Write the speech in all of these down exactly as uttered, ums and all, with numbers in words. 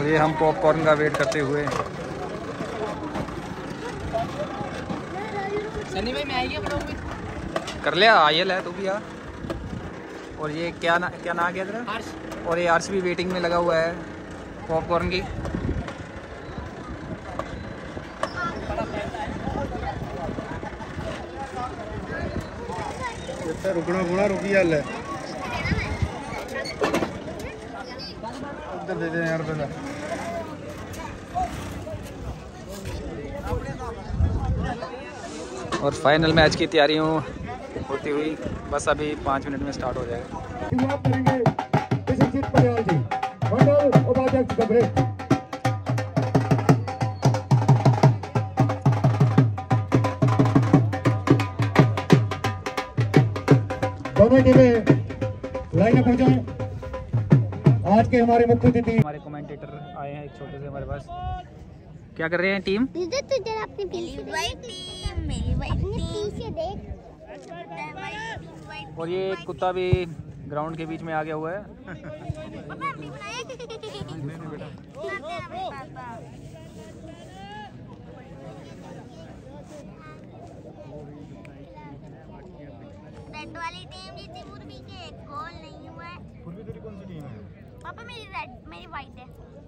ये हम पॉपकॉर्न का वेट करते हुए। सनी भाई मैं आइए कर लिया, आइए ले तू भी यार। और ये क्या ना क्या ना गया तेरा? और ये आर्स भी वेटिंग में लगा हुआ है पॉपकॉर्न की। रुकना पड़ा, रुकी है ले उधर दे दे यार पहले। और फाइनल मैच की तैयारियों होती हुई बस अभी पाँच मिनट में स्टार्ट हो जाएगा। दोनों टीमें लाइन में पहुंचे। आज के हमारे मुख्य अतिथि हमारे कमेंटेटर आए हैं एक छोटे से हमारे पास। क्या कर रहे हैं टीम? और ये कुत्ता भी ग्राउंड के बीच में आ गया हुआ है। रेड वाली टीम जीती, पूर्वी के गोल नहीं हुआ है। पूर्वी तेरी कौन सी टीम है? पापा मेरी रेड, मेरी वाइट है।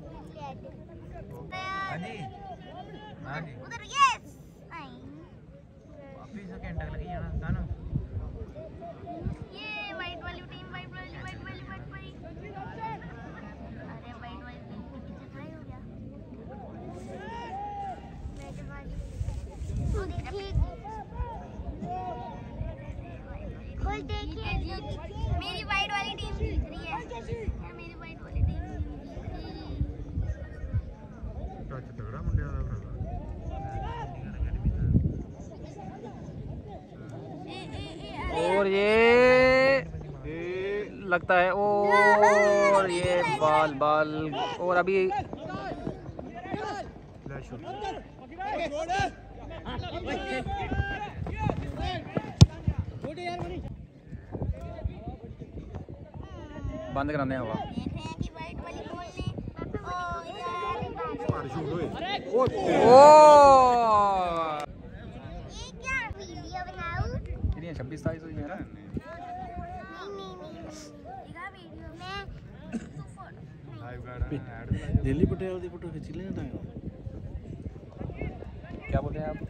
हां जी उधर यस नहीं वापस से घंटा लगी जाना कानो। ये वाइट वाली टीम, वाइट वाली वाइट वाली वाइट वाली अरे वाइट वाली टीम के पीछे ट्राई हो गया। रेड वाली तो देखिए खोल देखिए मेरी वाइट वाली टीम जीत रही है। यार मेरी वाइट वाली टीम जीत रही है। टच तगड़ा मुंडे वाला भरा। और ये लगता है और ये बाल बाल और अभी बंद कराने हवा। देख रहे हैं कि वाइट वाली बॉल ने ओ यार ओ ये क्या वीडियो बनाऊं? कितनी छब्बीस तारीख हुई है ना? नहीं नहीं नहीं दिखा वीडियो में तू फोटो लाइव गार्ड ऐड दिल्ली पटेल की फोटो खींच लेना था। क्या बोलते हैं आप?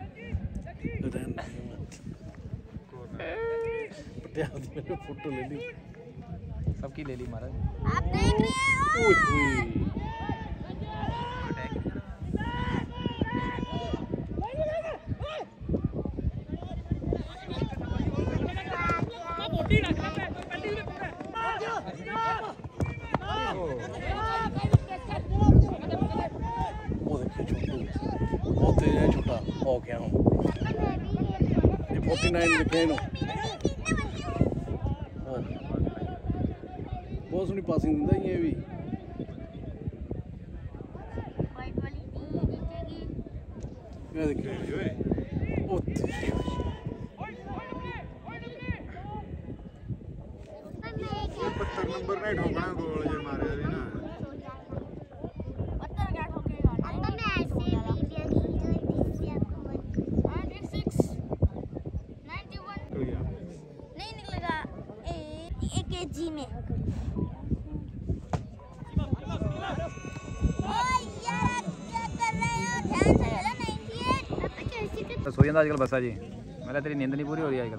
पटेल की फोटो ले ली, सबकी ले ली महाराज। आप देख रहे हैं ओए ओए वो देखिए छोटू बहुत तेज है, छोटा हो गया हूँ। ये फोर्टी नाइन लिखे हैं बहुत सोहनी पासिंग दिंदा ये भी। वाइट वाली टीम जीतेगी। ये देखिए ओ पत्थर नंबर नहीं ठोकना गोल जे मारे अभी ना। पत्थर क्या ठोकेगा? अंदर में ऐसे वीडियो की जो इससे आपको मन छियानवे इक्यानवे तो या नहीं निकलेगा एक केजी में। ओए यार क्या कर रहे हो? ध्यान से चलो। अट्ठानवे अब कैसे कर तो सोई आजकल बसा जी, मैं तेरी नींद नहीं पूरी हो रही आजकल।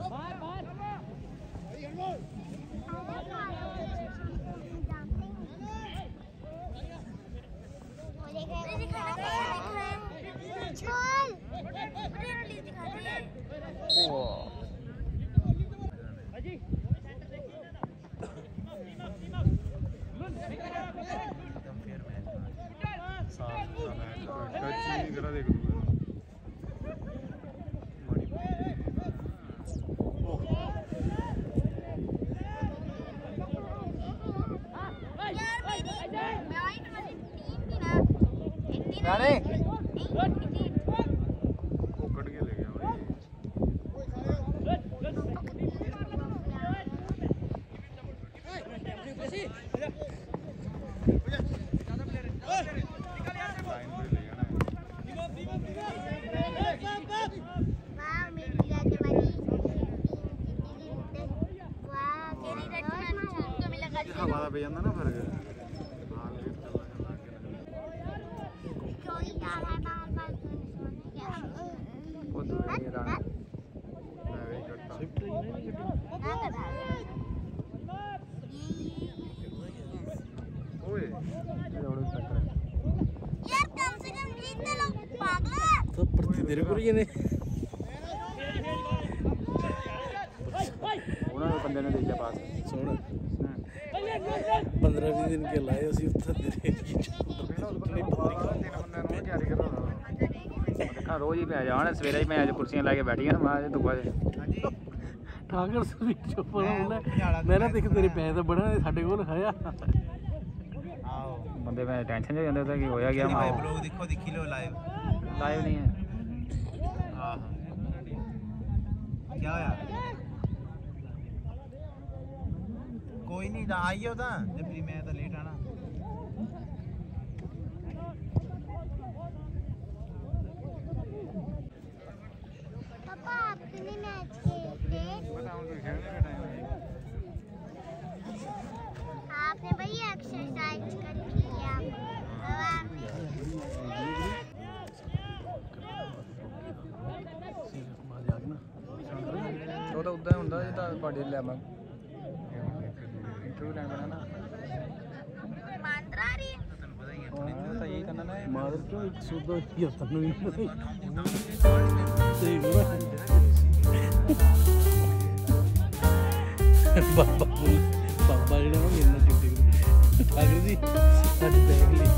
टच नहीं करा देख ਜ਼ਿਆਦਾ ਪੈ ਜਾਂਦਾ ਨਾ ਫਰਕ। कोई डाला बार बार सोने क्या ਉਹ ਦੂਰੇ ਰਾਣਾ ਮੈਂ ਵੀ ਕੱਟਾ स्विफ्ट ही नहीं ना करा ਓਏ ਰੋਡ ਟੱਕਰ यार कम से कम जीतने लोग पागल है। तो प्रति तेरे को ही ने ਉਹਨਾਂ ਨੂੰ ਬੰਦੇ ਨੇ ਦੇਖਿਆ ਪਾਸ सुन पंद्रह बीस दिन के लाए ਅਸੀਂ ਉੱਥੇ ਦੇ ਦੇਖਾਂ ਰੋਜ਼ ਹੀ ਪੈ ਜਾਣ ਸਵੇਰੇ ਹੀ ਮੈਂ ਅੱਜ ਕੁਰਸੀਆਂ ਲੈ ਕੇ ਬੈਠੀਆਂ ਨਾ ਮੈਂ ਧੁੱਪਾ ਚ ਠਾਕਰ ਸਿੰਘ ਚੁੱਪ ਹੋਣਾ ਮੈਂ ਨਾ ਦੇਖ ਤੇਰੇ ਪੈਸੇ ਤਾਂ ਬੜਾ ਸਾਡੇ ਕੋਲ ਖਾਇਆ ਬੰਦੇ ਮੈਂ ਟੈਨਸ਼ਨ ਚ ਹੋ ਜਾਂਦੇ ਉਹਦਾ ਕੀ ਹੋਇਆ ਗਿਆ ਮਾਂ ਬਲੌਗ ਦੇਖੋ ਦੇਖੀ ਲੋ ਲਾਈਵ ਲਾਈਵ ਨਹੀਂ ਹੈ ਆਹ ਕੀ ਹੋਇਆ ਕੋਈ ਨਹੀਂ ਤਾਂ ਆਈਓ ਤਾਂ ਤੇ ਫਿਰ ਮੈਂ ਤਾਂ ਲੇਟ ਆਣਾ पापा आपने मैच खेलते आपने भाई एक्सरसाइज कर किया हवा में ਉਹ ਤਾਂ ਉਦਾਂ ਹੁੰਦਾ ਜਿੱਦਾਂ ਤੁਹਾਡੇ ਲੈ ਮੈਂ ਇੰਟਰਵਿਊ ਲੈਣ ਬਣਾ ਨਾ मांद्रा रही है। ਹਾਂ ਤਾਂ ਇਹੀ ਕਰਨਾ ਨਾ ਮਾਦਰ ਕਿਉਂ ਇੱਕ ਸੌ ਦੋ ਹੀ ਤੈਨੂੰ ਵੀ ਸਹੀ ਬੋਲ ਬਾਬਾ ਬੋਲ ਬਾਬਾ ਜਿਹੜਾ ਉਹ ਮੇਰੇ ਨਾਲ ਡਿਊਟੀ ਠਾਕਰ ਜੀ ਸਾਡੇ ਬੈਗ ਲਈ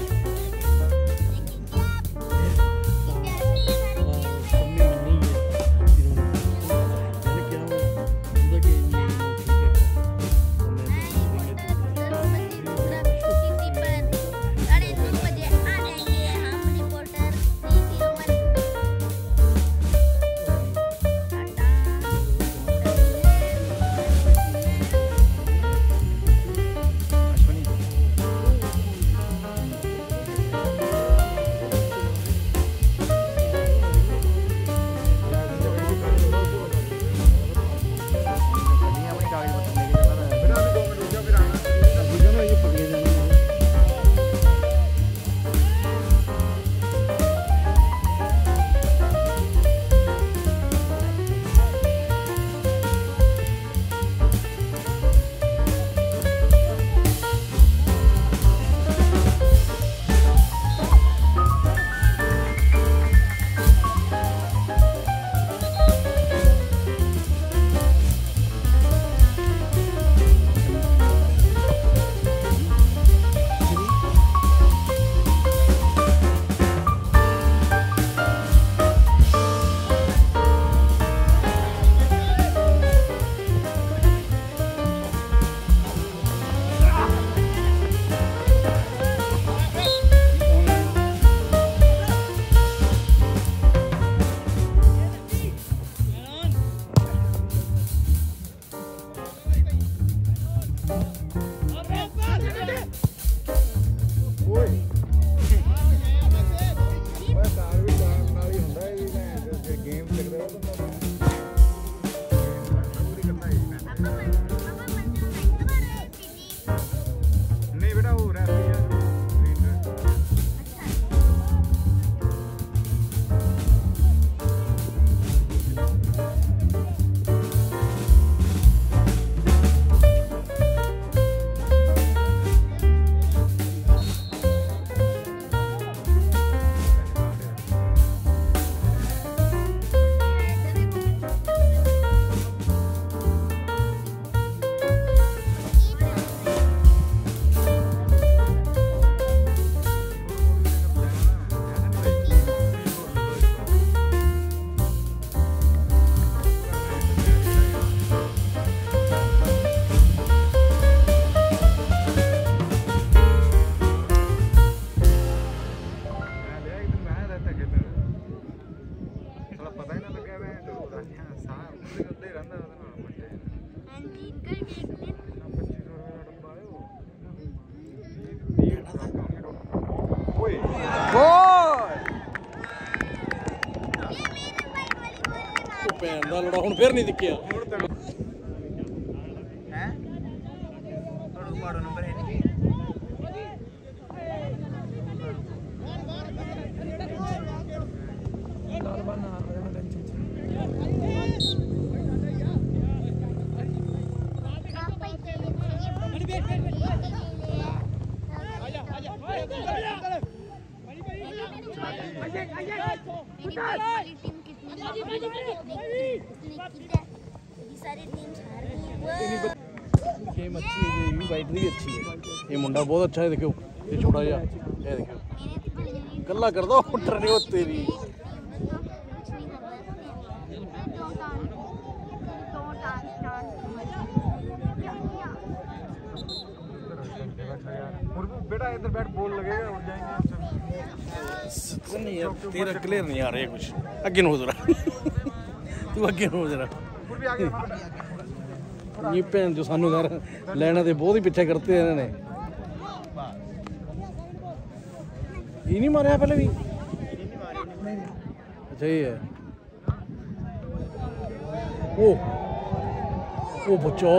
ਭੈਣ ਦਾ ਲੜਾ ਹੁਣ ਫਿਰ ਨਹੀਂ ਦਿਖਿਆ ਹੈ ਤੁਹਾਨੂੰ ਪਾੜੋ सारी टीम्स हार रही हैं। गेम अच्छी है, ये भी वाइट भी अच्छी है। ये मुंडा बहुत अच्छा है, देखो ये छोटा जा, ये देखो गल्ला कर दो डरने हो तेरी। बेटा इधर बैठ, बॉल लगेगा उड़ जाएंगे नहीं यार, तेरा क्लियर नहीं आ रहा है कुछ। अगे हो जरा तू अगे हो जरा। ये भैन जो सानू यार लेना तो बहुत ही पीछे करते हैं इन्होंने। ये नहीं मारा पहले भी? अच्छा ये है। ओ ओ बच्चो,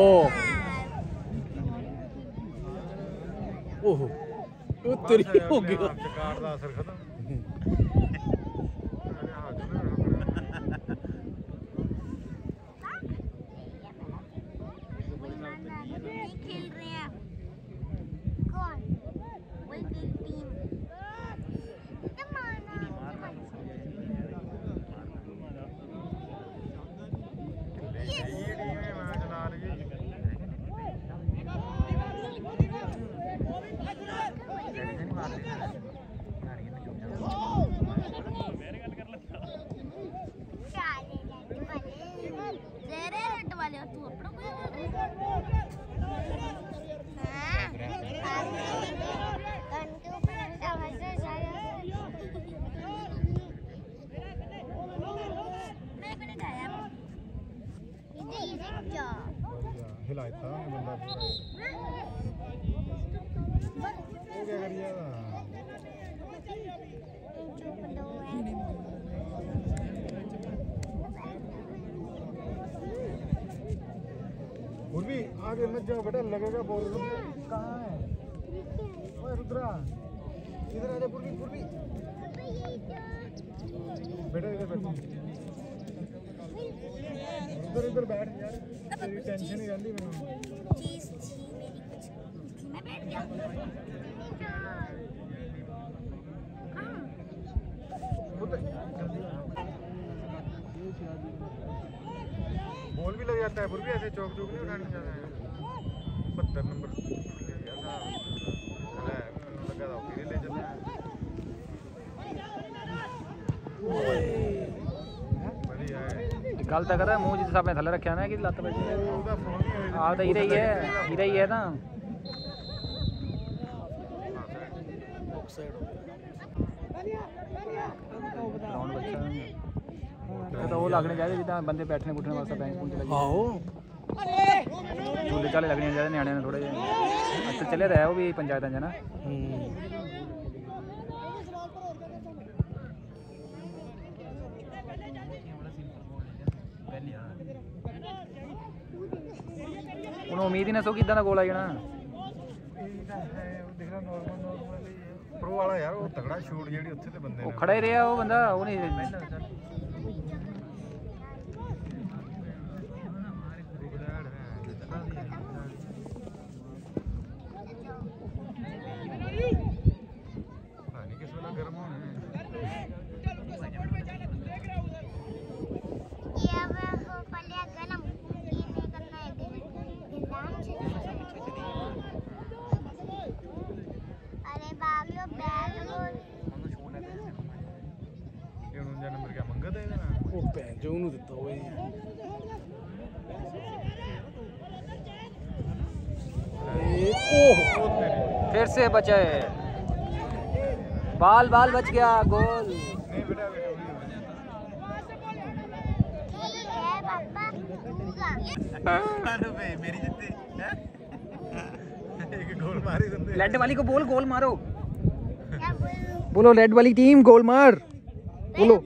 ओहो ओ तेरी हो गया। कार दा असर खत्म। खेल रहे हैं कौन? वही टीम। हिलाता बंदा हो क्या करिए भी आगे मत जाओ बेटा, लगेगा बॉल। कहाँ है ओए रुद्रा? इधर आ जा पूर्वी, पूर्वी बेटा, इधर बैठ, इधर इधर बैठ यार, तेरी टेंशन ही रहती मेरे। चीज थी मेरी कुछ, मैं बैठ गया। बॉल भी लग जाता है पूर्वी, ऐसे चौक चौक नहीं उठाने जाना है। बहत्तर नंबर लगा था, फिर ले चलना है। गल तो कर मुँह जिस हिसाब थले रखा ना कि लत्त बजी आ तो हीरा ही है, हीरा ही है ना। तो वो लगने चाहिए जिदा बंदे बैठने बुठने वास्ते बैंक पुंज लगे। आहो झूले झाले लगने चाहिए न्याणे ने थोड़े जे। अच्छा चले रहा है वो भी पंचायत च ना। उन्होंने उम्मीद ही ना सो कि इदा गोल आ जाना। प्रो वाला यार वो तगड़ा शूट जेडी उत्थे ते बंदे वो खड़ा ही रहा वो बंदा, वो नहीं जो उन्होंने दिता हुआ ही फिर से बचे, बाल बाल बच गया, गोल। मेरी जितनी एक गोल मारी तुमने। रेड वाली को बोल गोल मारो, बोलो रेड वाली टीम गोल मार, बोलो।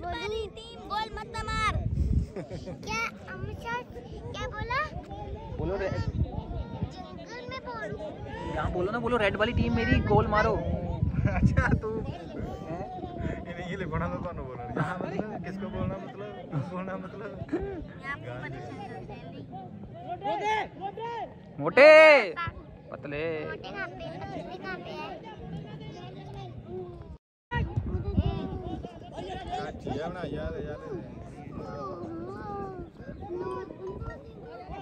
क्या क्या बोला? बोलो रे, जंगल में बोलूं? यहाँ बोलो ना, बोलो रेड वाली टीम मेरी गोल मारो। अच्छा तू इन्हें ये लिखना तो कौन बोल रहा है? यहाँ मतलब किसको बोलना, मतलब बोलना मतलब मोटे पतले। मोटे कहाँ पे, पतले कहाँ पे है? अच्छा बना याद याद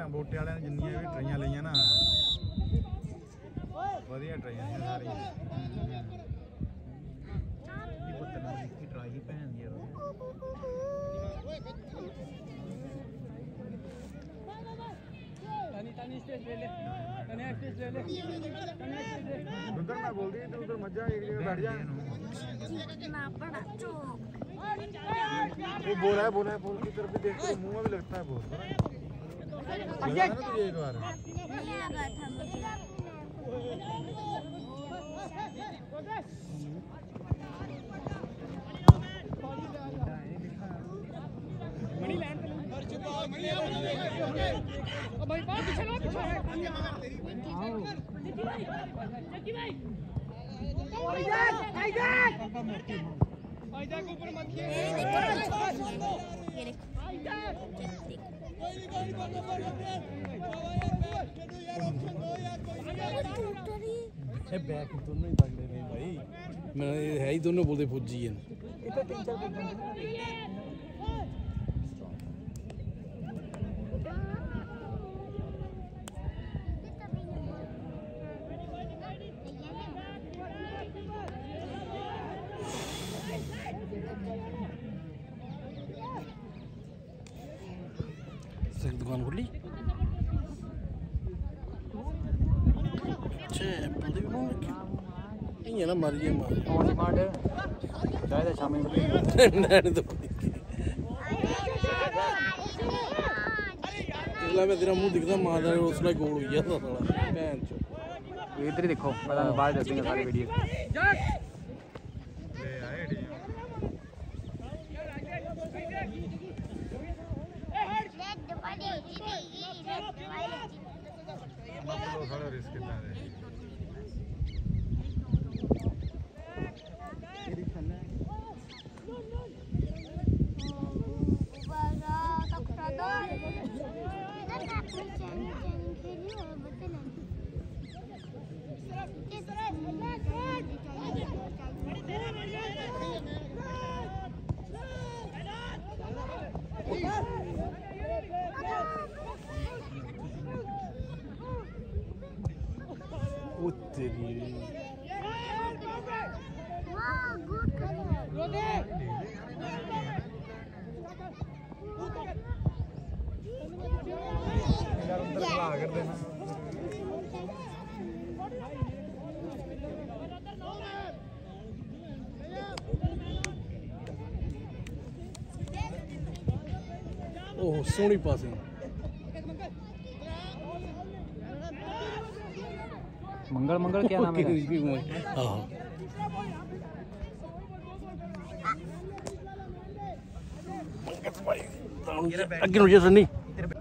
ਬੋਟੇ ਵਾਲਿਆਂ ਨੇ ਜਿੰਨੀਆਂ ਵੀ ਟਰਾਈਆਂ ਲਈਆਂ ਨਾ ਵਧੀਆ ਟਰਾਈਆਂ ਸੀ ਸਾਰੀਆਂ ਇਹ ਪੁੱਤਰ ਨੇ ਕੀ ਟਰਾਈ ਭੈਣ ਦੀ ਯਾਰ उधर ना बोल दी तो उधर मजा एक जगह बैठ जा कितना बड़ा चौक वो बोल रहा है बोल रहा है बोल की तरफ भी देख तो मुंह में भी लगता है बोल लगा ना तुझे एक बार नहीं लगा था मुझे मणि लैंड मणि अब भाई बाहर पीछे लो पीछे जग्गी भाई आइजाक आइजाक आइजाक ऊपर मत खेल ये देखो आइजाक ये बैक दोनों ही तगड़े नहीं भाई मैं है ही दोनों बोलते फौजी हैं दुकान खोली अच्छे एप्पल दी भी इयां ना मर गए मार कौन सी मार शायद शाम में नैन तो इसलिए मैं तेरा मुंह दिखता मार रहा उसने गोल हो गया था साला भैन चो इधर ही देखो पता मैं बाद देखेंगे सारी वीडियो ओ तेरी ओह सोनी पासिंग मंगल मंगल क्या नाम है हां अगे नु जैसे नहीं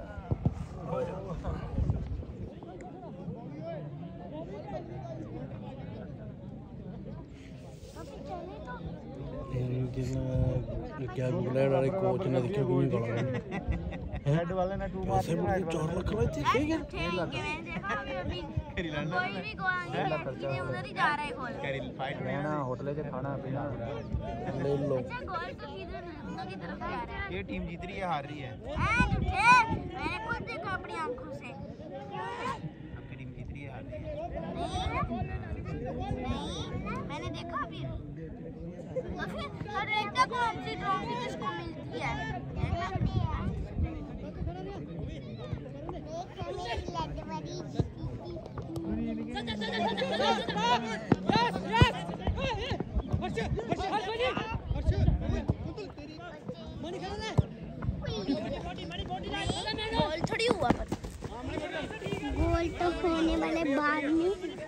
क्या इंग्लैंड वाले कोच ने देखियो कि गाला हेड वाले ने टू मार ऐसे बोल चार लाख लाए थे ठीक है ठीक है मैंने देखा अभी अभी कोई भी गोवा नहीं उधर ही जा रहा है गोल रहना होटल से खाना पीना ले लो अच्छा गोल तो इधर उधर की तरफ जा रहा है ये टीम जीत रही है हार रही है ए झूठे मैंने खुद देखा अपनी आंखों से आपकी टीम जीत रही है हार रही है नहीं मैंने देखा अभी तो फिर हर एक का कौन सी ट्रॉफी किसको मिलती है गोल थोड़ी हुआ पर गोल तो होने वाले बाद में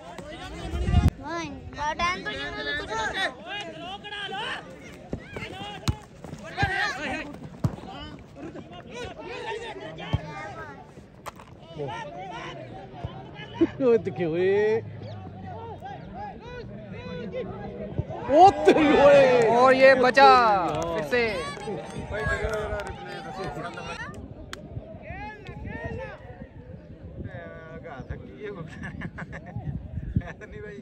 टाइम तो ये कुछ होता है ओ दिखे ओए ओ तेरी ओए और ये बचा फिर से नहीं भाई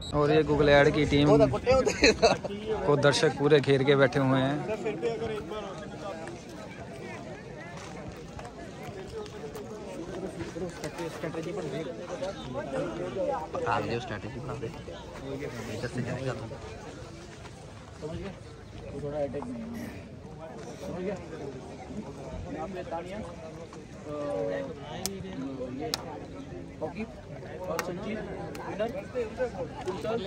और ये गूगल ऐड की टीम को दर्शक पूरे घेर के बैठे हुए हैं। स्ट्रैटेजी बना दे, स्ट्रैटेजी बना दे, इधर से जाएगा तो थोड़ा अटैक नहीं समझ गया। यहाँ पे तानिया ये हॉकी और संजीव विनर कुंतल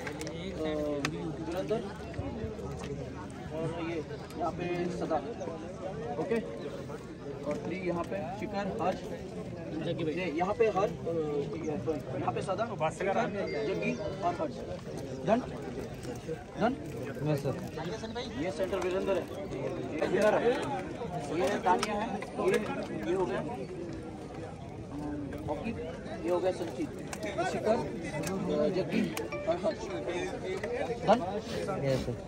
जुलंधर और ये यहाँ पे सदा ओके और थ्री यहाँ पे शिखर हर्ष ये यहाँ पे हर यहाँ पे सदा जग्गी और हर्ष डन डन सर। ये सेंटर वीरेंद्र है, ये विनर है, ये तानिया है, ये ये हो गया हॉकी, ये हो गया संचित, शिखर जग्गी और Harsh done yes sir.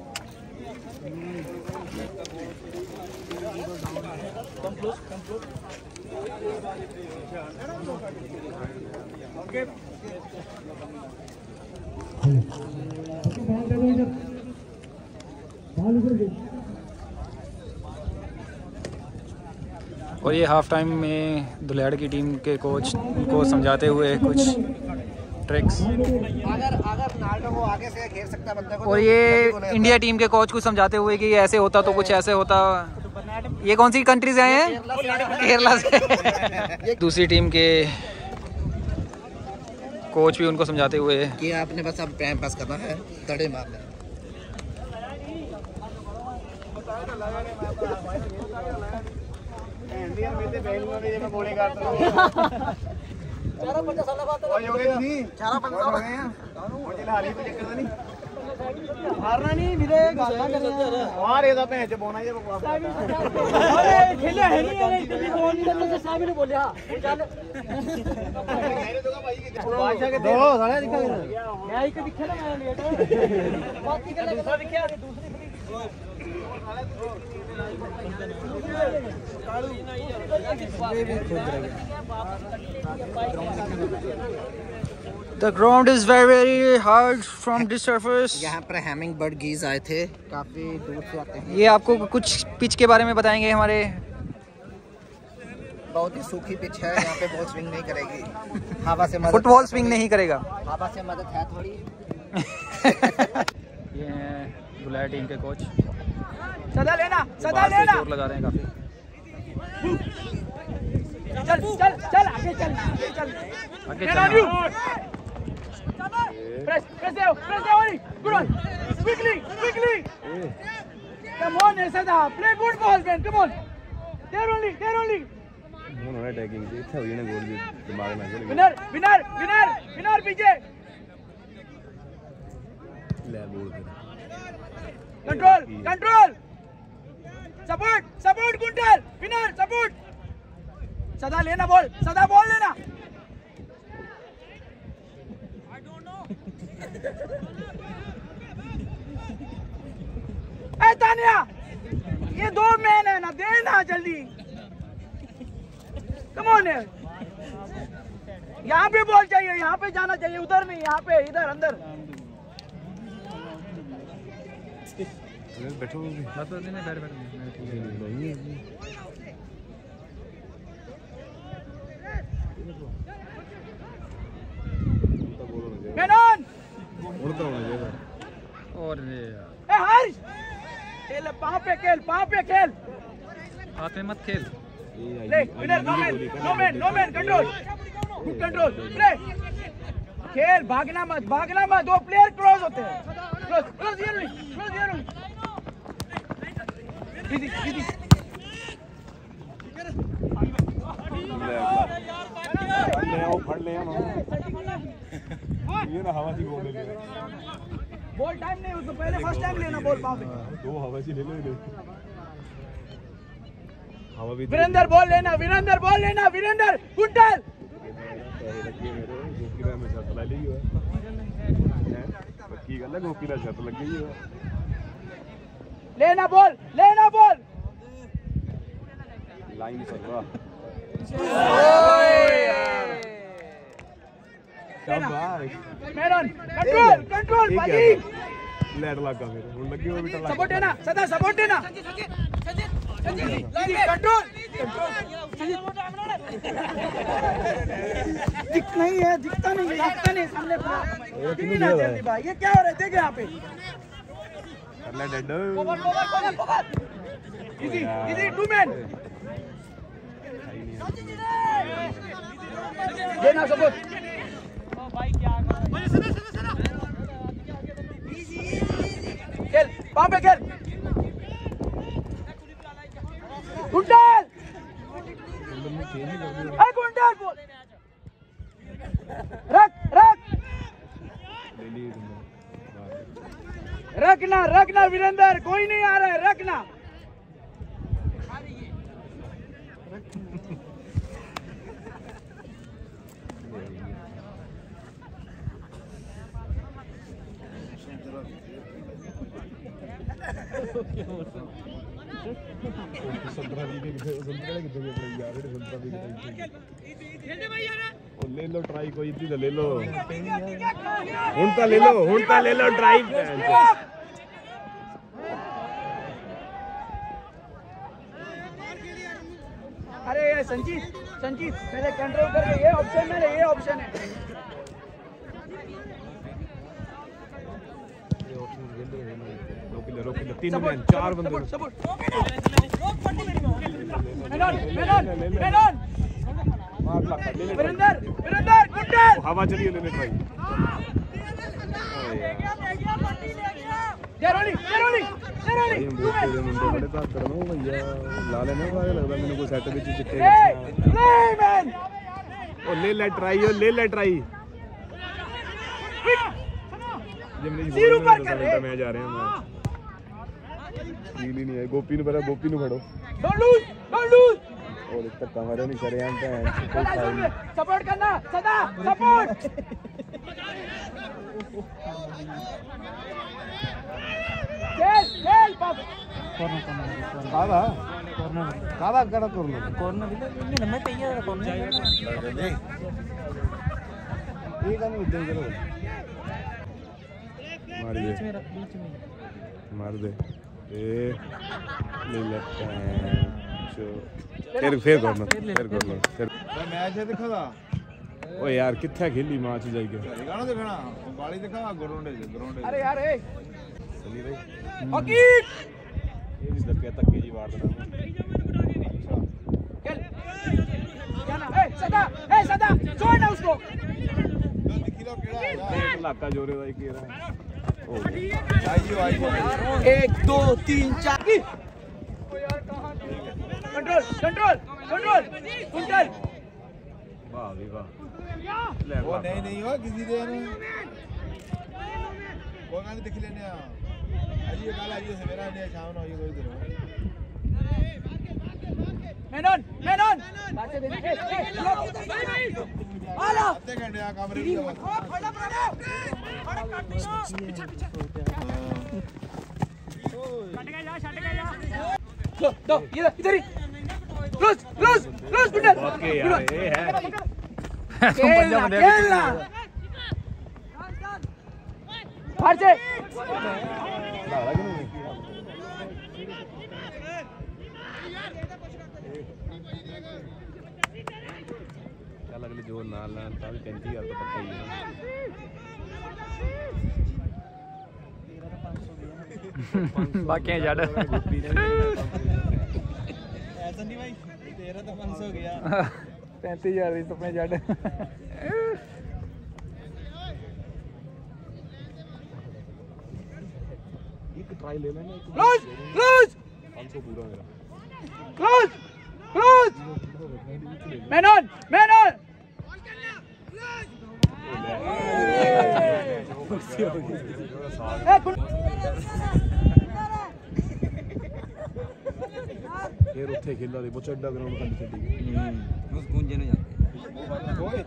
Come close come close okay. और ये हाफ टाइम में दुलेड़ की टीम के कोच को समझाते हुए कुछ ट्रिक्स। अगर अगर नाल्डो को आगे से घेर सकता बंदा को, और ये इंडिया टीम के कोच को समझाते हुए कि ऐसे होता तो कुछ ऐसे होता। ये कौन सी कंट्री से आए हैं? केरला से। दूसरी टीम के कोच भी उनको समझाते हुए कि आपने बस अब टाइम पास करना है, तड़े मारना है। चारा पंजा साला बात हो गई नहीं, चारा पंजा हो गए हैं मुझे ला ली तो चक्कर नहीं मारना नहीं मेरे गाना करना मार ये तो भैंस च बोना ये बकवास अरे खेले है नहीं अरे इतनी फोन नहीं करते साहब ने बोला चल बादशाह के दो साले दिखा मैं एक दिखे ना मैं लेट बाकी के दूसरा दिखा दूसरी The ground is very very hard from this surface. यहाँ पर हैमिंग बर्ड गीज आए थे, काफी दूर से आते हैं। ये आपको कुछ पिच के बारे में बताएंगे। हमारे बहुत ही सूखी पिच है, यहाँ पे बॉल स्विंग नहीं करेगी, हवा से मदद फुटबॉल स्विंग नहीं करेगा, हवा से मदद है थोड़ी। ये हैं दुलेड़ टीम के कोच, सदा लेना सदा लेना जोर लगा रहे हैं काफी। चल चल चल आगे चल आगे चल आगे चल चल। प्रेस प्रेस दे प्रेस दे ओरी good one quickly quickly come on Sada play good ball man come on there only there only उन्होंने अटैकिंग की इच्छा हुई ना गोल की दिमाग में चल गया। विनर विनर विनर विनर पीछे ले बोल कंट्रोल कंट्रोल सपोर्ट सपोर्ट गुंटल विनर सपोर्ट सदा लेना बॉल सदा बॉल लेना ए तानिया ये दो मैन है ना देना जल्दी कम ऑन यहाँ पे बॉल चाहिए, यहाँ पे जाना चाहिए, उधर नहीं, यहाँ पे इधर अंदर बैठो मेनन और ए हर्ष खेल पाँव पे खेल पाँव पे खेल हाथ में मत खेल। ले winner no man no man no man control control play खेल भागना मत भागना मत दो प्लेयर क्लोज होते हैं close close here close here दीदी दीदी ले आओ फड़ ले आओ ये ना हवा सी गोल ले बॉल टाइम नहीं उसको पहले फर्स्ट टाइम लेना बॉल पाँव पे दो हवा सी ले ले हवा भी वीरेंद्र बॉल लेना वीरेंद्र बॉल लेना वीरेंद्र कुंटल गोपीला में छत ला ली है पक्की गल है गोपीला छत लग गई है लेना बॉल लेना बॉल लाइन सर्वा मैडन कंट्रोल कंट्रोल भाई ਲੈਟ ਲੱਗਾ ਫਿਰ ਹੁਣ ਲੱਗੀ ਉਹ ਵੀ ਤਾਂ सपोर्ट है ना सदा सपोर्ट है ना कंट्रोल दिख नहीं है दिखता नहीं दिखता नहीं सामने टीवी ना जल्दी भाई ये क्या हो रहा है देख यहाँ पे ਕਰ ਲੈ ਡੈਡ इजी इजी टू मैन देना सपोर्ट खेल वहां पे खेल गुंडल अरे गुंडल बोल रख रख रखना रखना वीरेंद्र कोई नहीं आ रहा है रखना ਸੰਤਰਾ ਵੀ ਕਿੱਥੇ ਸੰਤਰਾ ਕਿੱਥੇ ਵੀ ਆਪਣੇ ਯਾਰ ਜਿਹੜੇ ਸੰਤਰਾ ਵੀ ਕਿੱਥੇ ਉਹ ਲੈ ਲਓ ਟਰਾਈ ਕੋਈ ਇੱਦੀ ਲੈ ਲਓ ਹੁਣ ਤਾਂ ਲੈ ਲਓ ਹੁਣ ਤਾਂ ਲੈ ਲਓ ਟਰਾਈ अरे ये संजीत संजीत पहले कंट्रोल करके ये ऑप्शन है ये ऑप्शन है तीन मैन चार बंदे मेनन मेनन मेनन मार ला वीरेंद्र वीरेंद्र गुंडल हवा चली लेने ट्राई जेरोली जेरोली जेरोली हम बोलते हैं मुंडे बड़े बात करना भैया ला लेना वाला लगता मेरे को सेट ਵਿੱਚ ਚਿੱਟੇ नहीं मैन ओ ले ले ट्राई ओ ले ले ट्राई सिर ऊपर कर रहे मैं जा रहे हैं फील ही नहीं है गोपी ਨੂੰ पहले गोपी ਨੂੰ ਫੜੋ डोंट लूज डोंट लूज और इतना कमरे नहीं करे हम पे सपोर्ट करना सदा सपोर्ट खेल खेल पास కాదా కాదా అక్కడ కోర్నర్ कॉर्नर नहीं मैं तैयार है कॉर्नर ये काम उद्योग करो मार दे मार दे ए ले लेफ्ट चो फिर फिर कॉर्नर फिर कॉर्नर फिर मैच है दिखादा ओ यार किथे खेली मैच जाएगा गाना देखना बाली दिखा ग्राउंड है ग्राउंड है अरे यार ए चली भाई हॉकी ये भी धक्के धक्के जी मार देना खेल क्या ना ए सदा ए सदा छोड़ ना उसको इलाका जोरे भाई के रहा एक दो तीन चार कंट्रोल कंट्रोल कंट्रोल गुंडल वाह भी वाह वो नहीं नहीं हो किसी दे वो गाली दिख लेने आ अजी ये गाला ये सवेरा ने शाम ना ये कोई दिन मेनन मेनन बात दे ए ए आला आते घंटे आ कमरे में खड़ा खड़ा खड़ा काट पीछे पीछे छट गया जा छट गया जा लो दो ये इधर ही क्लोज क्लोज क्लोज गुंडल ओके यार ये है खेलना खेलना बाहर से चल अगले जोर नाल नाल तां पैंतीस हज़ार तो पक्का ही है बाकी जड़ ऐसा नहीं भाई तेरा तो पाँच सौ गया पैंतीस हजार की सपने जड़ एक ट्राई ले लेना क्लोज क्लोज पाँच सौ पूरा मेरा क्लोज क्लोज मेनन मेनन फिर उत्थे खेला दे बहुत चड्डा ग्राउंड कर छड़ी उस गूंजे नहीं जाते ओए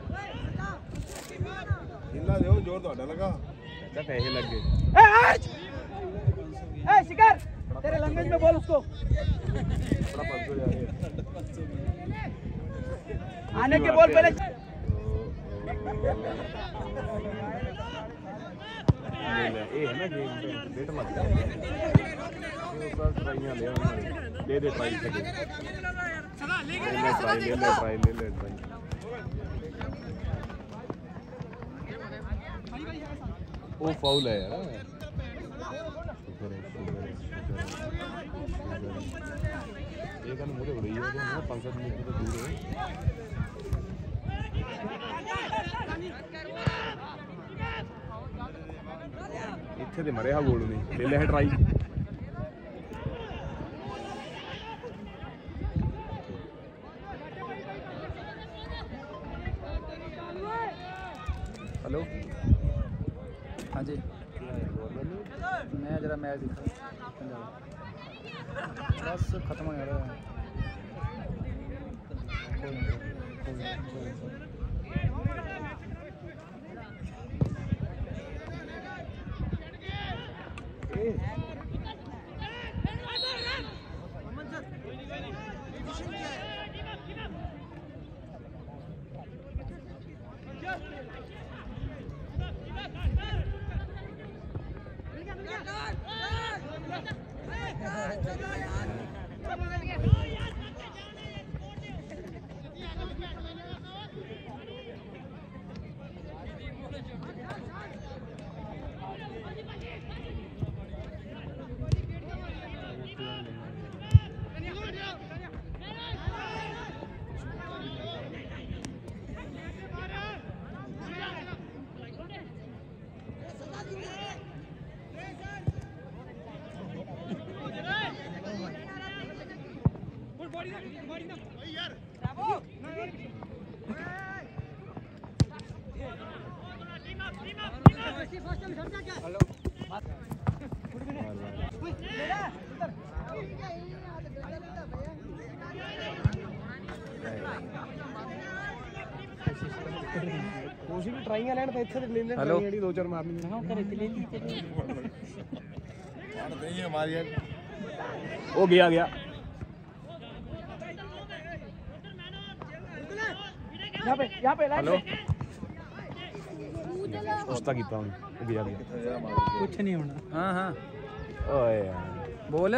खेला दे जोर ਤੁਹਾਡਾ लगा अच्छा पैसे लग गए ए आज ए शिकार तेरे लैंग्वेज में बोल उसको बड़ा पाँच सौ जा रहे हैं आने के बोल पहले ये है ना गेम डेट मत ट्राइयां ले दे दे ट्राई से ले ट्राई ले ले ट्राई ले ले ट्राई वो फाउल है यार ये गल मुझे बड़ी है ना पाँच सात मिनट तो दूर है इत्थे ते मरे हा गोल नहीं ले ले ट्राई हेलो हाँ जी मैं जरा मैच दिखा बस खत्म हो गया कोशिश भी ट्राइयां लेने तो इत्थे ले ले ट्राई दो चार मारनी हां करे ले ली यार नहीं हमारी यार ओ गया गया यहां पे यहां पे लाइन हेलो उसका कीता हूं गया गया कुछ नहीं होना हां हां ओए यार बोल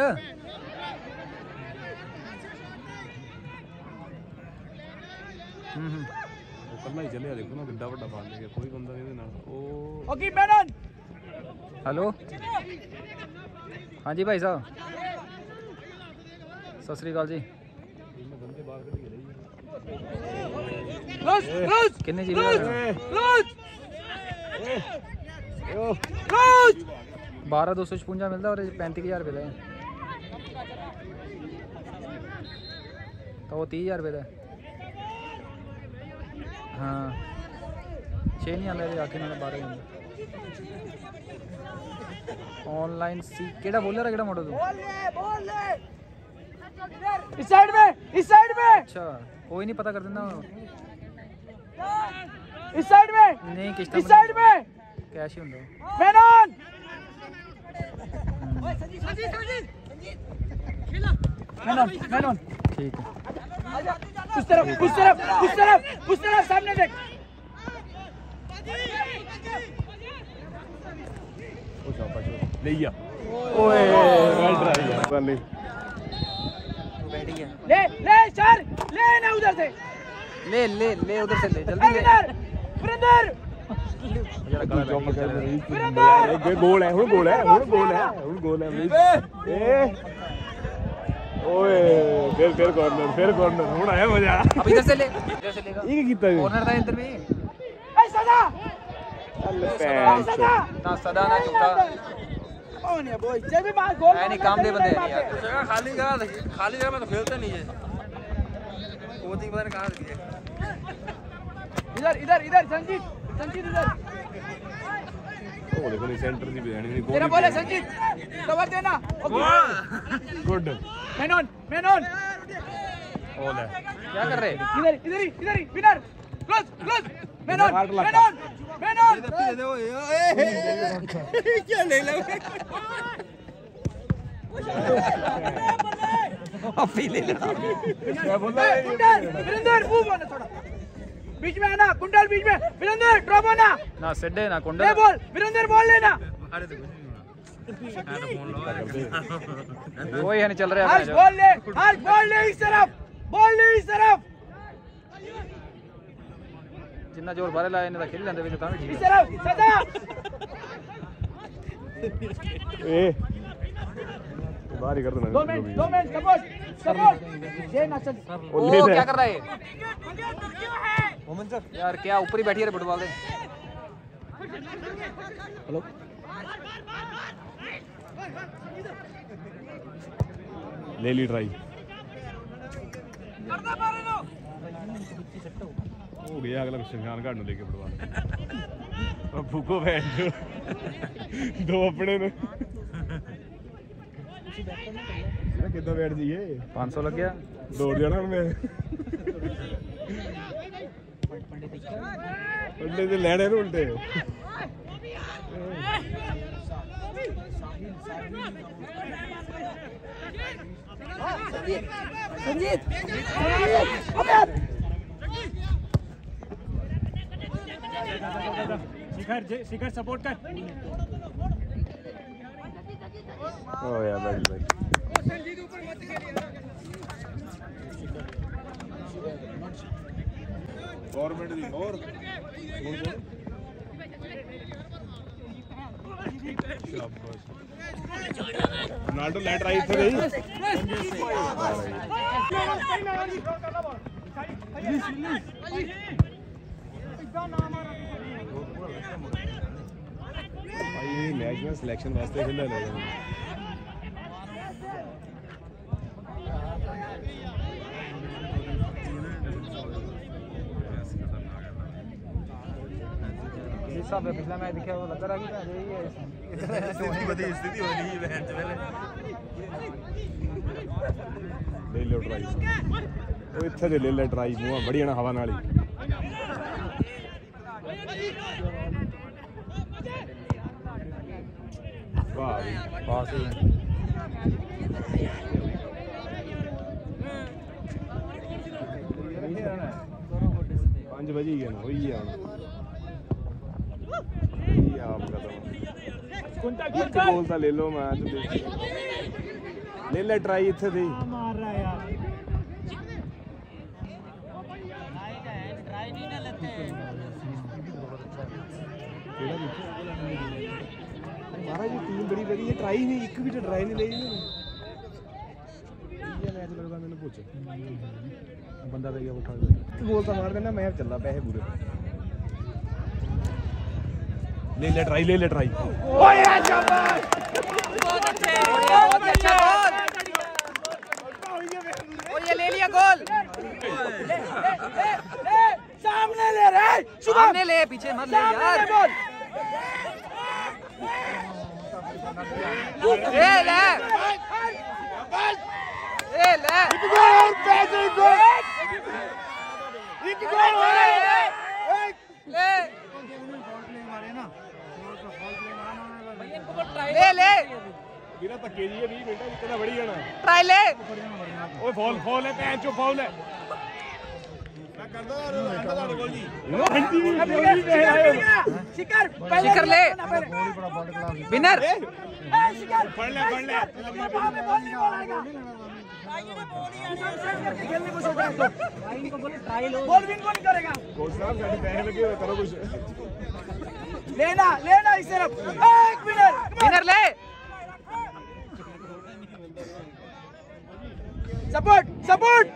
हम्म हम्म कल्ला ही चले देखो ना कितना बड़ा बाल लेके कोई बंदा नहीं ना ओ ओके मैनन हेलो हाँ जी भाई साहब सत श्री अकाल जी बंदे बाहर कट गए क्लोज क्लोज कितने जी क्लोज क्लोज बारह दो सौ छपुंजा मिलता और पैंतीस हज़ार रुपये का तो वो तीस हज़ार रुपये का हाँ छे नहीं आंदा आखिर ना बारह ही ऑनलाइन सी केड़ा बोल रहा केड़ा मॉडल तू बोल ले बोल ले इस साइड में इस साइड में अच्छा कोई नहीं पता कर देना इस साइड में नहीं किस्त इस साइड में कैश ही होंगे मैनन मैनन मैनन ठीक है उस तरफ उस तरफ उस तरफ उस तरफ सामने देख ओ शाबाश ले गया ओए वेल ट्राई यार ले ले ले सर ले ना उधर से ले ले ले उधर से ले जल्दी ले ब्रदर ये गोल है हुन गोल है हुन गोल है हुन गोल है ए ओए फिर फिर कॉर्नर फिर कॉर्नर हुन आया मजा अब इधर से ले इधर से लेगा ये कीता कॉर्नर था इधर में ए सदा अल्ले पैन सदा ना सदा ना चुका कौन है बॉय जब भी मार गोल नहीं काम दे बंदे हैं यार जगह खाली जगह खाली जगह में तो खेलते नहीं है कोचिंग पता नहीं कहाँ रखी है इधर इधर इधर संजीत संजीत इधर ओ देखो नहीं सेंटर दी बयानी नहीं तेरा बोले संजीत कवर देना गुड मेनन मेनन ऑल है क्या कर रहे इधर इधर ही इधर ही winner close close man on man on man on क्या ले लो अब ले लेना क्या बोल रहा है वीरेंद्र मूव ऑन थोड़ा बीच में आना, कुंडल बीच में, वीरेंद्र ड्रॉप होना ना सिड्डे ना ले कुंडल बॉल, वीरेंद्र बॉल लेना कोई है नहीं चल रहा हर्ष है बॉल ले, हर्ष बॉल ले इस तरफ, बॉल ले इस तरफ, जितना जोर बारे लाए ने खेल लेंदे विच तां भी इस ठीक तरफ सदा ए बाहर ही कर देना दो मिनट दो मिनट सपोर्ट सपोर्ट ये ना चल ओ ले ले। क्या कर रहा है मोहम्मद सर यार क्या ऊपर ही बैठी है फुटबॉल दे हेलो ले ली ट्राई हो गया अगला शमशान घाट लेके फुटबॉल भूखो बैठ दो अपने ने कितना बैठ जाइए पाँच सौ लग गया दौड़ जाना मैं उल्टे से लैने ना उल्टे संजीत शिखर शिखर सपोर्ट कर ओ यार भाई भाई गवर्नमेंट दी और रोनाल्डो लेट राइट थे भाई मैच में सिलेक्शन वास्ते खेलना है हिसाब से पिछला मैच दिखा वो लग रहा कि यही है स्थिति स्थिति हो रही है मैच पहले ले लो ट्राई ओ इत्थे जे ले ले ट्राई मुआ बड़ी ना हवा नाल ही वाह पास ही पांच बजे ही गए ना होई है ये आप खत्म एक गोल ता ले लो मैच ले ले ट्राई इत्थे दी मार रहा है यार महाराज ये टीम बड़ी बड़ी है ट्राई नहीं एक भी ट्राई नहीं ले ये मैच लगदा मैंने पूछ बंदा तो ये उठा गोल ता मार देना मैं चल रहा पैसे पूरे ले ले ट्राई ले ले ट्राई ओए शाबाश बहुत अच्छे बहुत अच्छा गोल और ये ले लिया गोल सामने ले रे सामने ले पीछे मत ले यार ए ले ए ले गोल पैसे गोल एक गोल हो रहा है ले ले ले बिना धक्के जी बीस मिनट कितना बड़ी जाना ट्राई ले ओए फॉल फॉल है पैंच चो फॉल है मैं कर दो अंडा दाड़ गोल जी वो घंटी भी शिखर शिखर ले विनर शिखर पढ़ ले पढ़ ले वहां पे बॉल नहीं बॉल आएगा खेलने को सोच रहा है बॉल विन कौन करेगा कोच साहब साडे पैसे लगे हुए करो कुछ लेना लेना इस तरफ एक विनर विनर ले सपोर्ट सपोर्ट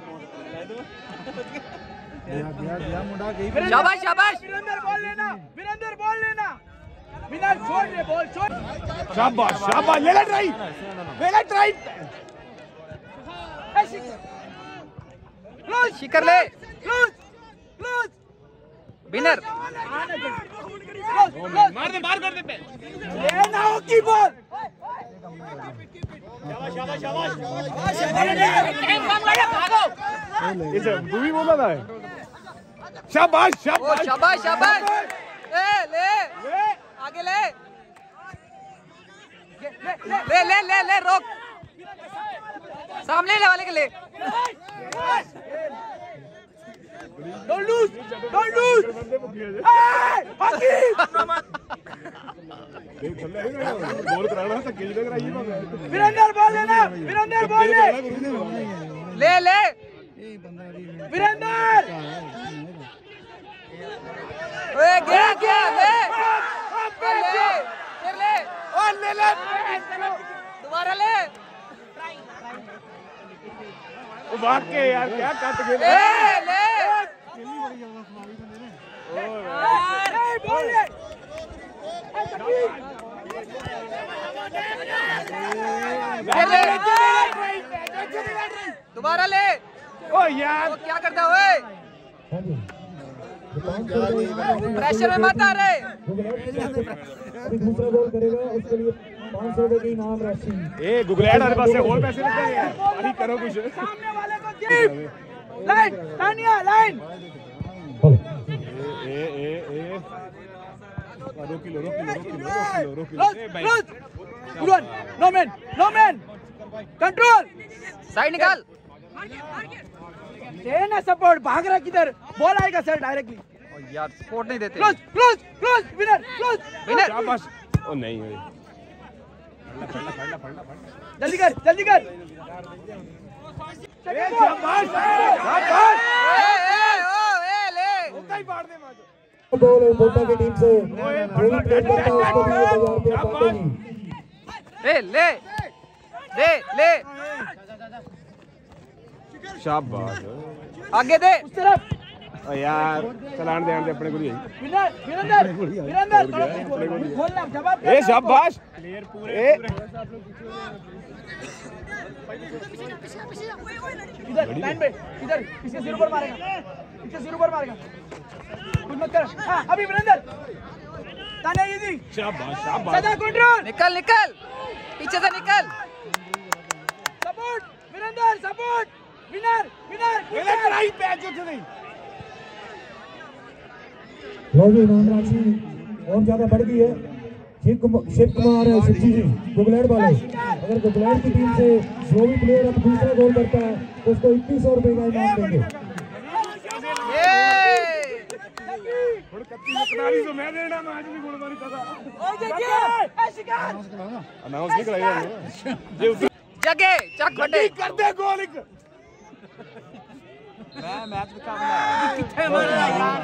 शाबाश शाबाश वीरेंद्र बॉल लेना वीरेंद्र बॉल लेना विनर छोड़ दे बॉल छोड़ शाबाश शाबाश ले ले ट्राई ले ले ट्राई क्लोज शिखर ले क्लोज क्लोज विनर मार दे मार कर दे पे लेना हो की बॉल शाबाश शाबाश शाबाश इसे तू भी बोला था शाबाश ओ शाबाश शाबाश शाबाश ले ले आगे ले ले ले ले ले रोक सामने ले वाले के ले Don't lose. Don't lose. Hey, Hakim. गोल कराना था केज लग रही है वीरेंद्र बॉल लेना वीरेंद्र बॉल ले ले ले वीरेंद्र ओए गया गया ले ले फिर ले और ले ले दोबारा ले भाग के यार क्या काट के ले ले बॉल ले दोबारा ले ओ यार वो क्या करता है प्रेशर में मत आ रहे अभी दूसरा बॉल करेगा उसके लिए पाँच सौ रुपए की इनाम राशि। ए गुगलैंड हमारे पास से और पैसे लेते हैं यार अभी करो कुछ सामने वाले को कीप लाइन तानिया लाइन ए ए ए रोक लो रोक लो रोक लो रोक लो close close good no man no man control side निकाल देना सपोर्ट भाग रहा किधर बॉल आएगा सर डायरेक्टली यार सपोर्ट नहीं देते close close close winner close winner शाबाश ओ नहीं है जल्दी कर जल्दी कर शाबाश शाबाश ए ए ओ ए ले कहीं फाड़ दे मार बॉल है कोटा की टीम से जो भी प्लेयर करता है उसको भी हजार रुपया पाएगी। ए ले दे ले शाबाश आगे दे उस तरफ ओ यार चलान दे दे अपने को ही विनर वीरेंद्र वीरेंद्र खोलना जवाब ए शाबाश ए इधर लाइन पे इधर इसके सिर पर मारेगा इसके सिर पर मारेगा कुछ मत कर हां अभी वीरेंद्र ताने इजी शाबाश शाबाश सदा कंट्रोल निकल निकल पीछे से निकल support Virendra support winner winner winner right पे जो थे लो जी इनाम राशि और ज्यादा बढ़ गई है। शिव कुमार शिव कुमार सिद्धि जी गुगलैंड वाले अगर गुगलैंड की टीम से जो भी प्लेयर अब दूसरा गोल करता है तो उसको इक्कीस सौ रुपए का इनाम देंगे। तो मैं देना मैं आज भी गोल मारी था ओ देखिए ए शिकार अनाउंस नहीं कराया जगे चक बटे कर दे गोल एक मैं मैच दिखा बना किथे मारा यार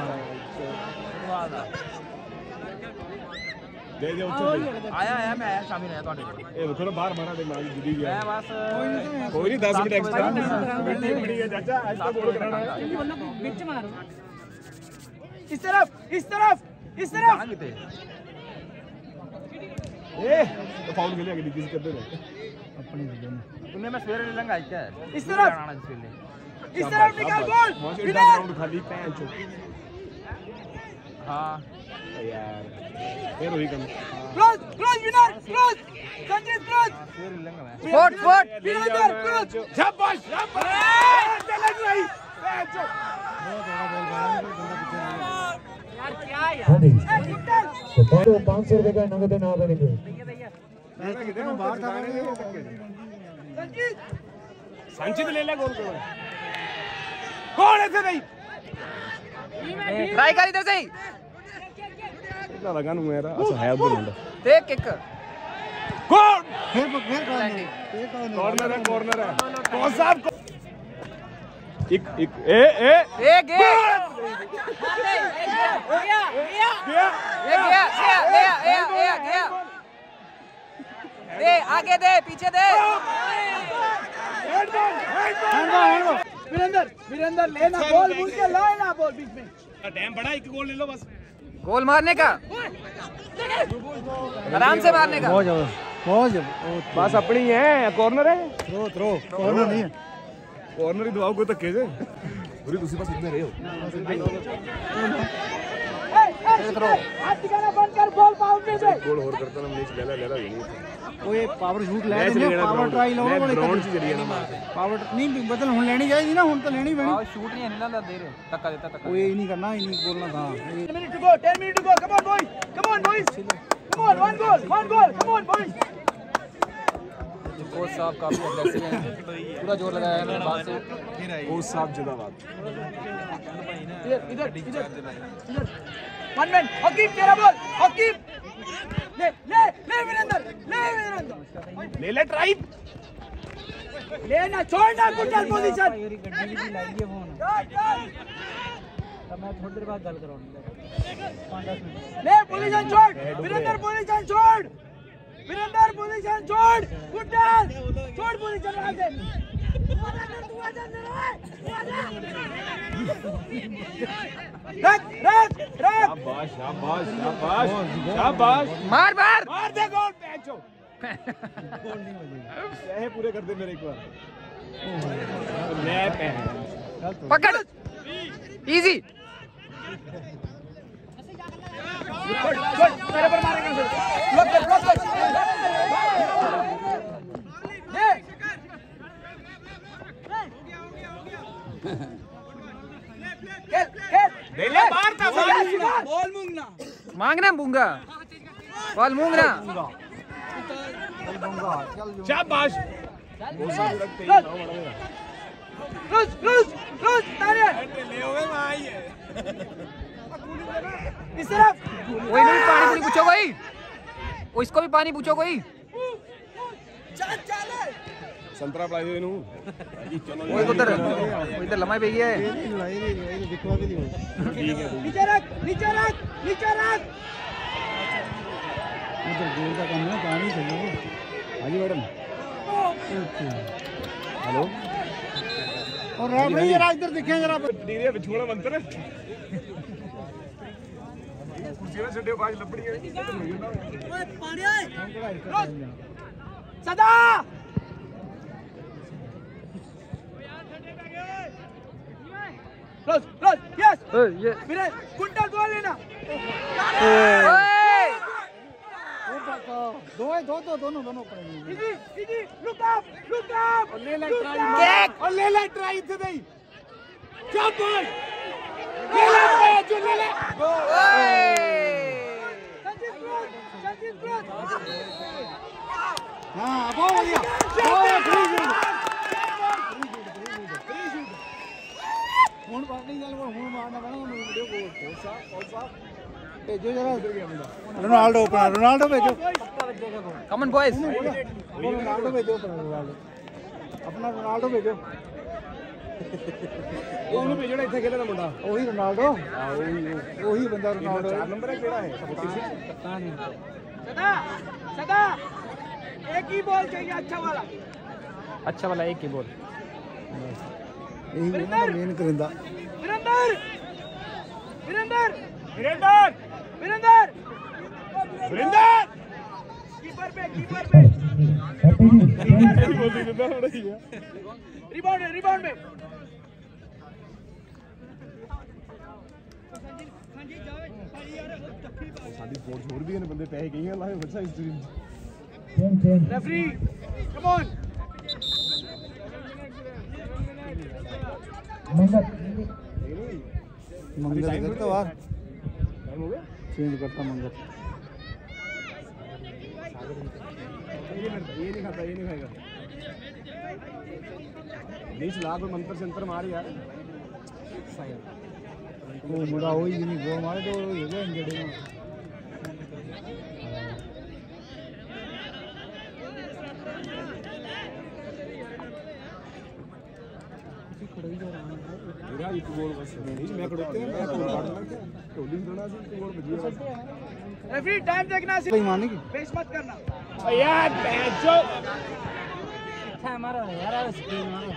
दे दे उछल आया आया मैं आया शामिल आया ਤੁਹਾਡੇ ਕੋਲ ए देखो ना बाहर मारा दे मारी जुड़ी गया मैं बस कोई नहीं दस मिनट एक्स्ट्रा बैठी पड़ी है चाचा आज तो गोल कराना है बीच मारो इस तरफ इस तरफ इस तरफ ए तो फाउल खेले अगली किसी कर दे अपनी तूने मैं सवेरे ले लंगा क्या है इस तरफ आना जिस वेले इस तरफ निकाल गोल विनर विनर राउंड खाली पैंच हां यार फिर वही come close close winner close Sanjeet close सवेरे ले लंगा मैं स्पोर्ट स्पोर्ट वीरेंद्र क्लोज शाबाश शाबाश चल रही पैंच यार क्या यार हाँ जी विक्टर तो पाँच सौ रुपए का नगद इनाम देंगे। संजीत संचित ले ले गोल कौन ऐसे नहीं ट्राई कर इधर से ही इतना लगा ना मेरा अच्छा है उधर मुंडा देख किक कौन कॉर्नर है कॉर्नर है कौन साहब एक एक ए ए ए गे गया गया गया ए गया गया गया गया गया गया दे आगे दे पीछे दे वीरेंद्र वीरेंद्र लेना बॉल भूल के लाना बॉल बीच में टाइम बड़ा एक गोल ले लो बस गोल मारने का आराम से मारने का बस अपनी है कॉर्नर है थ्रो थ्रो कॉर्नर नहीं है कॉर्नर ही दबाओ कोई धक्के से पूरी दूसरी पास इतने रहे हो हाथ दिखाना बंद कर बॉल बाउंड्री पे गोल और करता ना मैच लेला लेला ही नहीं ओए पावर शूट ले लेने पावर ट्राई लाओ वाले ग्राउंड से चली जाना पावर नहीं बदल हुन लेनी चाहिए ना हुन तो लेनी पैनी और शूट नहीं है ना दे रहे धक्का देता धक्का ओए नहीं करना ये नहीं बोलना था ten minutes to go ten minutes to go come on boys come on boys come on one goal one goal come on boys coach साहब काफ़ी अग्रेसिव हैं, पूरा जोर लगाया है मैंने बात से। कोच साहब जिंदाबाद। इधर इधर इधर वन मैन हकीम तेरा बॉल हकीम ले ले ले वीरेंद्र ले वीरेंद्र ले ले ट्राई लेना छोड़ना गुड पोजीशन मैं थोड़ी देर बाद गल कराऊंगा। ले पोजीशन छोड़ वीरेंद्र पोजीशन छोड़ वीरेंद्र पोजीशन छोड़ गुड छोड़ पोजीशन वहां से रख रख रख शाबाश शाबाश शाबाश शाबाश मार मार मार दे गोल पैचो ये पूरे कर दे मेरे एक बार ले पे पकड़ इजी मेरे पर मारेंगे ब्लॉक कर ब्लॉक कर ये खेल खेल ले ले मार ना बॉल मूंगना मांगना बूंगा बॉल मूंगना शाबाश लूज लूज लूज तारे ले होवे भाई इस तरफ वही नहीं पानी पूरी पूछो कोई वो इसको भी पानी पूछो कोई चल चल संतरा पलाई दे इनु वो उधर वो इधर लम्हाई पे गया है नीचे रख नीचे रख नीचे रख उधर गोल का काम है ना, पानी चाहिए। हाँ जी मैडम। हेलो और रात में जरा इधर दिखें जरा। डीरे बिछोड़ा मंत्र कुर्सी में छड्डे बाज लपड़ी है ओए पानी आए सदा क्लोज क्लोज यस ये मेरे कुंटल गोल लेना दो है दो दो दोनों दोनों पड़ेंगे। Easy easy look up look up और ले ले ट्राई और ले ले ट्राई इधर नहीं क्या बॉल ले ले जो ले ले संजीव क्लोज संजीव क्लोज हाँ बहुत बढ़िया बहुत फ्री शूट फोन पकड़ नहीं चल वो फोन मारना पड़ा मुझे वीडियो को कौन सा कौन सा भेजो जरा रोनाल्डो पर रोनाल्डो भेजो कमन बॉयज रोनाल्डो भेजो रोनाल्डो अपना रोनाल्डो भेजो ਉਹਨੂੰ ਭੇਜਣਾ ਇੱਥੇ ਖੇਲਣਾ ਮੁੰਡਾ ਉਹੀ ਰੋਨਾਲਡੋ ਉਹੀ ਬੰਦਾ ਰੋਨਾਲਡੋ ਚਾਰ ਨੰਬਰ ਹੈ ਕਿਹੜਾ ਹੈ पता नहीं सदा सदा एक ही बॉल चाहिए अच्छा वाला अच्छा वाला एक ही बोल यही मेन करिंदा वीरेंद्र वीरेंद्र वीरेंद्र वीरेंद्र वरिंदर कीपर पे कीपर पे ਬੋਲਦੀ ਜਿੰਦਾ ਥੋੜਾ ਹੀ ਆ रिबाउंड है रिबाउंड में ਸਾਡੀ ਫੋਰਸ ਹੋਰ ਵੀ ਨੇ ਬੰਦੇ ਪੈਸੇ ਕਹੀਆਂ ਲਾਏ ਬੱਚਾ ਇਸ team change change referee come on Mangat Mangat करता बाहर टाइम हो गया चेंज करता मंगत ये नहीं खाता ये नहीं खाएगा नहीं चला कोई मंत्र संतर मार यार वो मुड़ा वही नहीं गोल मारे तो हो गया इंजर्ड में मेरा एक गोल बस नहीं मैं खड़ोते हैं मैं गोल काटना क्या टोली दोना से एक गोल बजिया रेफरी टाइम देखना भाई मारने की पेश मत करना यार बेंचो अच्छा हमारा यार स्क्रीन मारो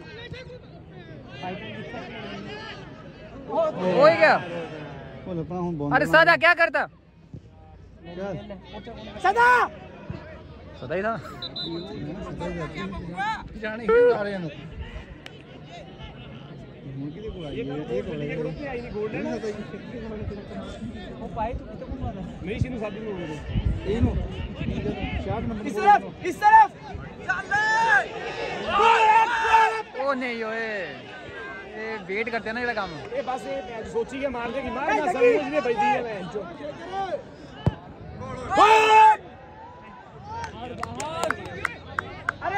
हो ही गया बोल अपना हम बॉल अरे सादा क्या करता क्या सदा सदा ही था जाने क्यों आ रहे हैं मुर्गी देखो आई है एक हो गया आई नहीं गोल नहीं वो पाए तो कितने को मारा नहीं सीनू शादी में हो गए ए नो चार नंबर इस तरफ इस तरफ ओ नहीं ओए ये वेट करते हैं ना ये काम ये बस ये सोची के मार देगी मार ना समझ नहीं बजदी है बेंचो अरे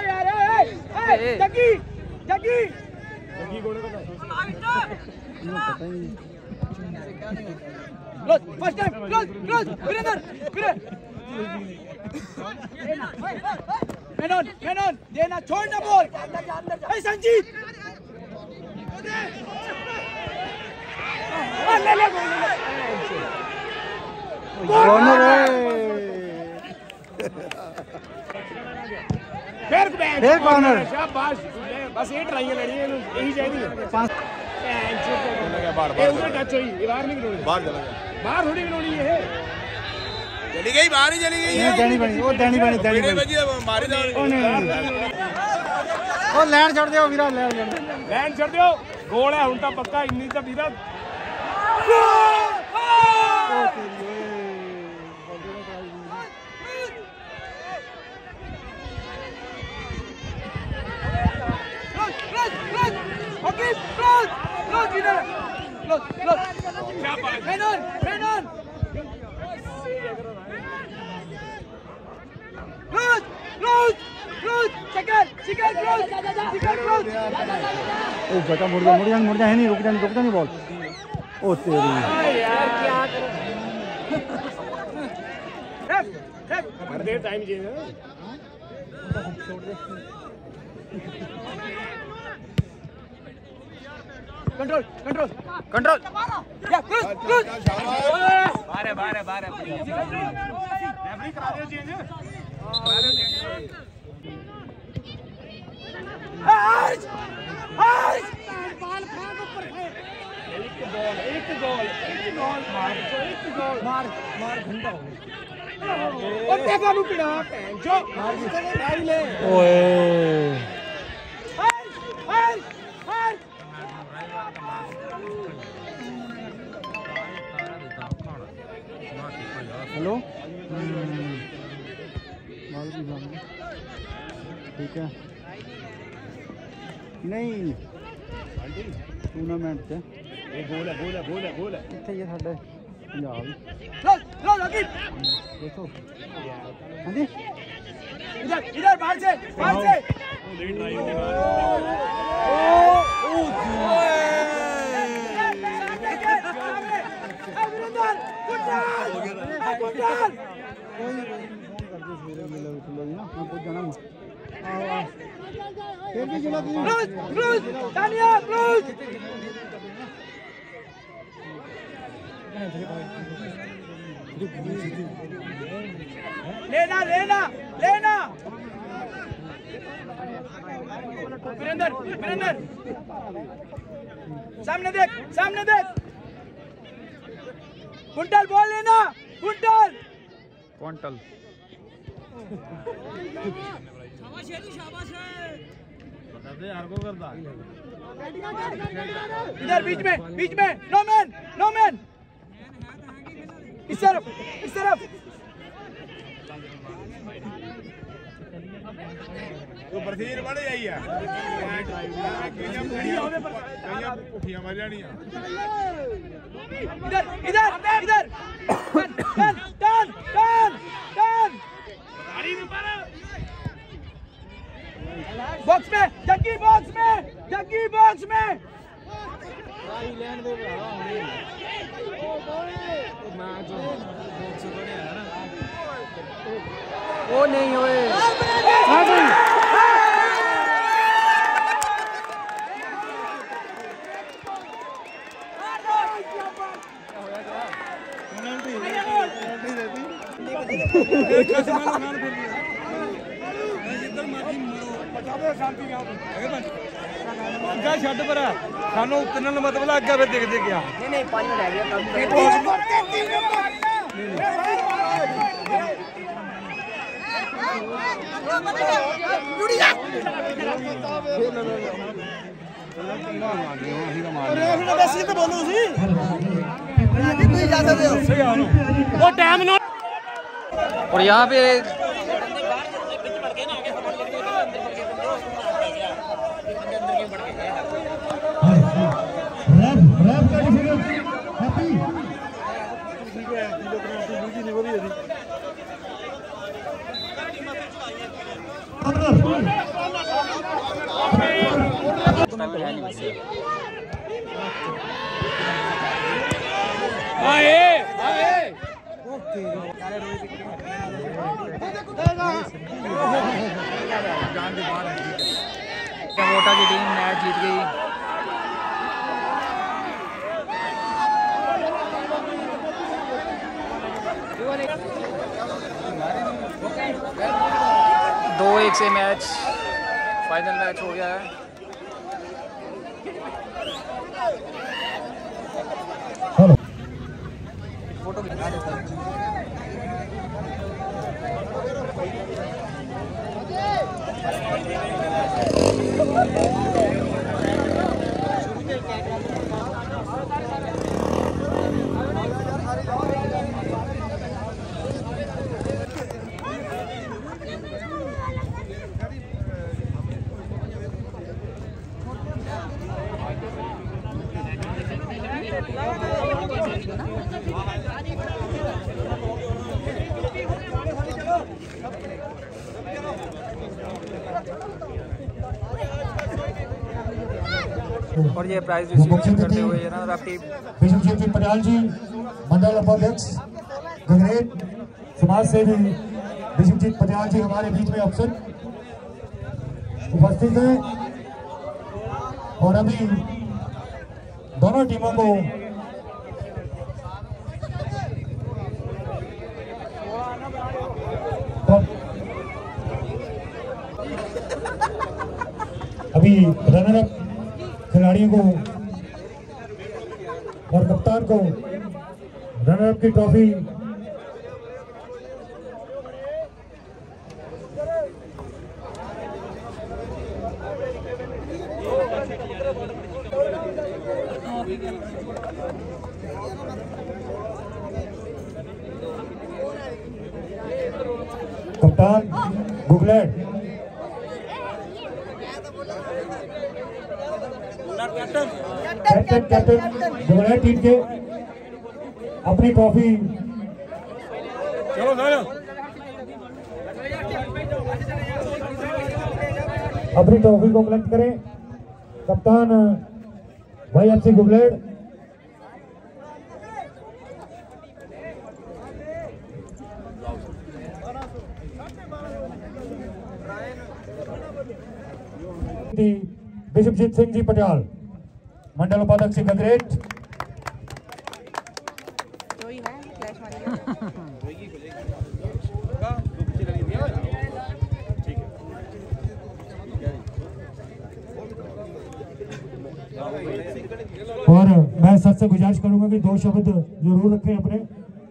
close first time close close Virendra Virendra man on man on देना छोड़ना बॉल ए संजीत ले ले कॉर्नर है फिर बैक फिर कॉर्नर शाबाश बस ये ट्राई लेनी है यही चाहिए पांच लगा बार बार उधर टच हुई ये बाहर नहीं गिरोनी बाहर चला गया बाहर थोड़ी गिरोनी है चली गई बाहर ही चली गई नहीं देनी बनी वो देनी बनी देनी बनी मारी ओ नहीं ओ लैंड छोड़ दियो वीरा लैंड लैंड छोड़ दियो गोल है हुन ता पक्का इन्नी ता वीरा Okay, close, close, winner, close, close. Menon, Menon. Close, close, close. Second, second, close, second, close. ओ बेटा मुड़ जा मुड़ जा मुड़ जा है नहीं रुक जा नहीं रुक जा नहीं बॉल ओ तेरी यार क्या करो रेफ रेफ कर दे time change control control control या क्रूज क्रूज बाहर है बाहर है बाहर है रेफरी करा दे चेंज करा दे चेंज आज आज बॉल फेंक ऊपर फेंक एक गोल एक गोल एक गोल मार एक गोल मार मार घंटा हो गया और देखा नु पिड़ा जो मार भाई ले ओए हाय हाय हाय हेलो ठीक है नहीं टूर्नामेंट से ये गोल है गोल है गोल है गोल है इतने ये साढ़े पंजाब क्लोज क्लोज अभी देखो हाँ जी इधर इधर बाहर से बाहर से लेट रही है ओ ओ अभिनंदन गुड बॉल गुड बॉल फिर भी चला क्लोज क्लोज तानिया क्लोज लेना लेना लेना वीरेंद्र वीरेंद्र सामने देख सामने देख कुंटल बॉल लेना कुंटल क्वांटल इधर बीच में बीच में नो मैन नो मैन इस तरफ इस तरफ तो बरसीर बढ़ जाई है पुठियां मार जानी है इधर इधर इधर turn turn turn turn turn box में जग्गी बॉक्स में जग्गी बॉक्स में वो नहीं होए ਛੱਡ ਪਰ ਸਾਨੂੰ ਉਤਰਨ ਦਾ ਮਤਲਬ ਅੱਗੇ ਫਿਰ ਦਿਖ ਦਿਖ ਗਿਆ ਨਹੀਂ ਨਹੀਂ ਪਾਣੀ ਲੈ ਗਿਆ और यहाँ पे वोटा की टीम मैच जीत गई। दो एक से मैच फाइनल मैच हो गया है। फोटो खिंचा देता है। और ये प्राइज डिस्ट्रीब्यूशन करते हुए runner up team Vishwajeet ji Patiyal ji, मंडल उपाध्यक्ष गगरेट समाज सेवी विश्वजीत पटियाल जी हमारे बीच में अफसर उपस्थित हैं। और अभी दोनों टीमों को अभी रनर अप खिलाड़ियों को और कप्तान को रनर अप की ट्रॉफी कप्तान Gagret captain captain Gagret team के अपनी ट्रॉफी चलो चलो अपनी ट्रॉफी को कलेक्ट करें। कप्तान भाई एफ सी गुगलेट विश्वजीत सिंह जी पटियाल, मंडल उपाध्यक्ष गगरेट। और मैं सबसे गुजारिश करूंगा कि दो शब्द जरूर रखें अपने।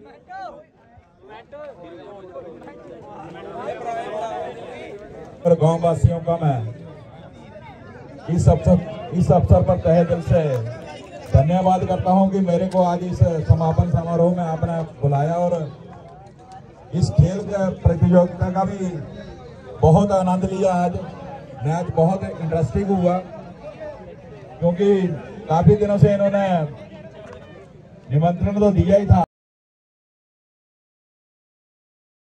गांव वासियों का मैं इस अवसर इस अवसर पर तहे दिल से धन्यवाद करता हूं कि मेरे को आज इस समापन समारोह में आपने बुलाया और इस खेल प्रतियोगिता का भी बहुत आनंद लिया। आज मैच बहुत इंटरेस्टिंग हुआ क्योंकि काफी दिनों से इन्होंने निमंत्रण तो दिया ही था।